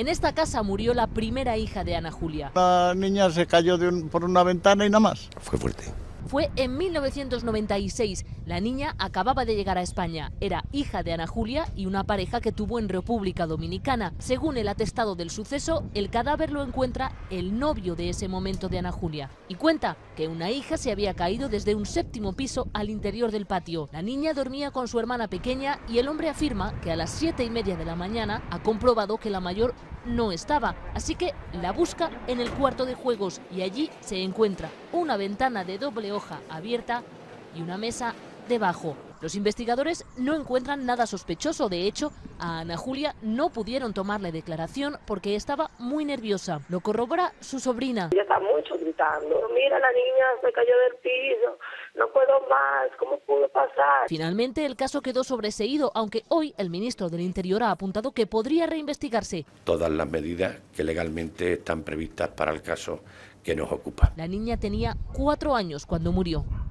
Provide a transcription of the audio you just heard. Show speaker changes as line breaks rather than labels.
En esta casa murió la primera hija de Ana Julia.
La niña se cayó por una ventana y nada más.
Fue fuerte.
Fue en 1996. La niña acababa de llegar a España. Era hija de Ana Julia y una pareja que tuvo en República Dominicana. Según el atestado del suceso, el cadáver lo encuentra el novio de ese momento de Ana Julia. Y cuenta que una hija se había caído desde un 7º piso al interior del patio. La niña dormía con su hermana pequeña y el hombre afirma que a las 7:30 de la mañana ha comprobado que la mayor no estaba, así que la busca en el cuarto de juegos y allí se encuentra una ventana de doble hoja abierta y una mesa debajo. Los investigadores no encuentran nada sospechoso. De hecho, a Ana Julia no pudieron tomarle declaración porque estaba muy nerviosa. Lo corrobora su sobrina.
Ella está mucho gritando. Mira, la niña se cayó del piso. No puedo más. ¿Cómo pudo pasar?
Finalmente, el caso quedó sobreseído, aunque hoy el ministro del Interior ha apuntado que podría reinvestigarse.
Todas las medidas que legalmente están previstas para el caso que nos ocupa.
La niña tenía 4 años cuando murió.